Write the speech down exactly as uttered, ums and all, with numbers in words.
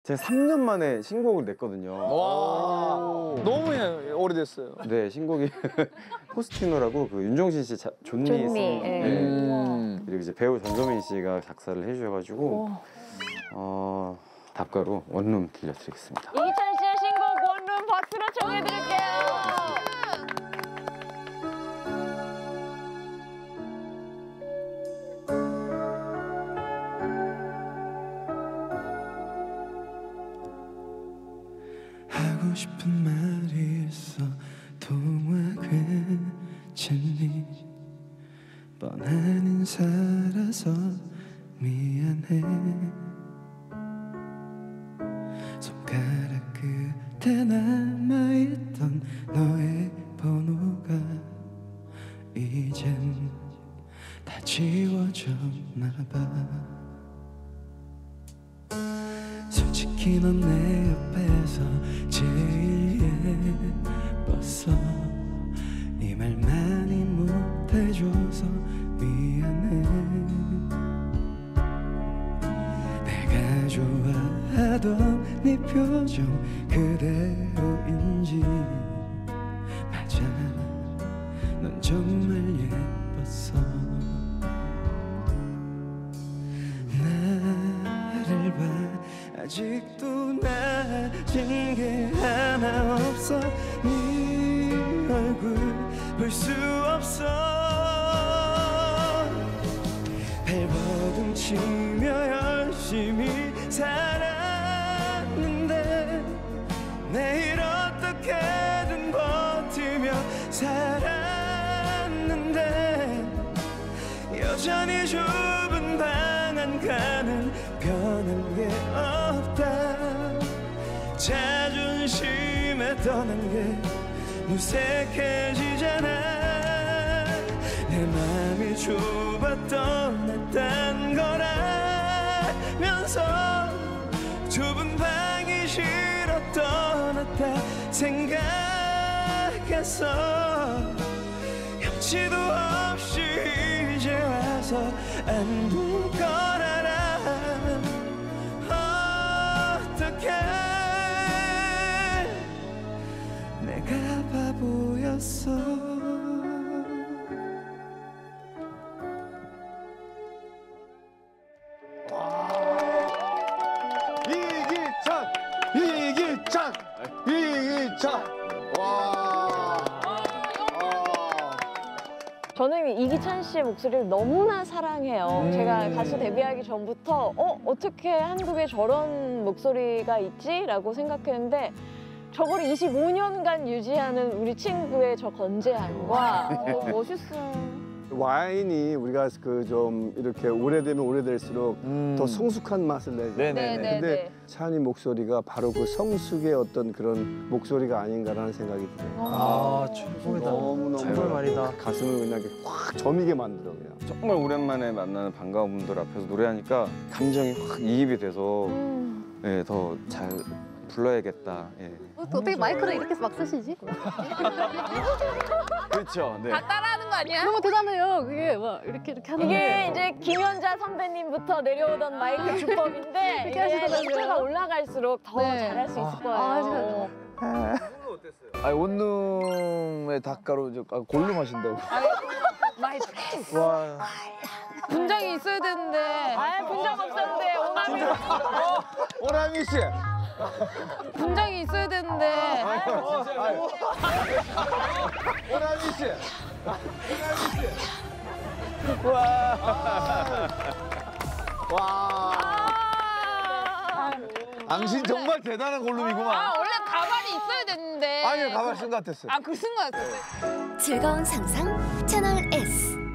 제가 삼 년 만에 신곡을 냈거든요. 와, 너무 오래됐어요. 네, 신곡이 포스티노라고 그 윤종신 씨 자, 존니 존니, 쓴 예. 네. 음. 그리고 이제 배우 전소민 씨가 작사를 해주셔가지고 어, 답가로 원룸 들려드리겠습니다. 이기찬 씨의 신곡 원룸 박수로 청해드릴게요. 하고 싶은 말이 있어 통화 괜찮니 뻔한 인사라서 미안해 손가락 끝에 남아있던 너의 번호가 이젠 다 지워졌나봐 솔직히 넌 내 옆에서 제일 예뻤어 이 말 많이 못해줘서 미안해 내가 좋아하던 네 표정 그대로인지 맞아 넌 정말 예뻤어 나를 봐 아직도 나아진 게 하나 없어 네 얼굴 볼 수 없어 발버둥 치며 열심히 살았는데 내일 어떻게든 버티며 살았는데 여전히 좁은 방 안가는 변한 게 없다 자존심에 떠난 게 무색해지잖아 내 맘이 좁아 떠났단 걸 알면서 좁은 방이 싫어 떠났다 생각했어 염치도 없이 이제 와서 안부 걸 알아 어떡해 내가 바보였어 이기찬! 이기찬! 이기찬! 와. 저는 이기찬 씨의 목소리를 너무나 사랑해요. 음. 제가 가수 데뷔하기 전부터 어? 어떻게 한국에 저런 목소리가 있지? 라고 생각했는데 저걸 이십오 년간 유지하는 우리 친구의 저 건재함과 어, 멋있어요. 와인이 우리가 그 좀 이렇게 오래되면 오래될수록 음. 더 성숙한 맛을 내죠. 네네네. 네, 근데 네. 찬이 목소리가 바로 그 성숙의 어떤 그런 목소리가 아닌가라는 생각이 들어요. 아, 최고다. 너무너무 정말 말이다. 가슴을 그냥 이렇게 확 저미게 만들어 그냥. 정말 오랜만에 만나는 반가운 분들 앞에서 노래하니까 감정이 확 이입이 돼서 음. 예, 더 잘 불러야겠다. 예. 어떻게 마이크를 이렇게 막 쓰시지? 그렇죠. 네. 다 따라하는 거 아니야? 너무 대단해요. 그게 막 이렇게 이렇게 하는 이게 게. 이제 김연자 선배님부터 내려오던 마이크 주법인데 이렇게 이게 하시더라고요. 연차가 올라갈수록 더 네. 잘할 수 있을 거예요. 아, 진짜. 아니, 원룸의 닭가루 이제 아, 골룸 하신다고. 마이 와. 분장이 있어야 되는데. 아, 분장 없었는데 오남이 오라미 씨. 분장이 있어야 되는데. 오라미 씨. 와. 와. 당신 정말 대단한 골룸이구만. 아, 원래 가발이 있어야 되는데. 아니, 가발 쓴 것 같았어요. 아, 그 쓴 거 같았어요. 즐거운 상상 채널 에스.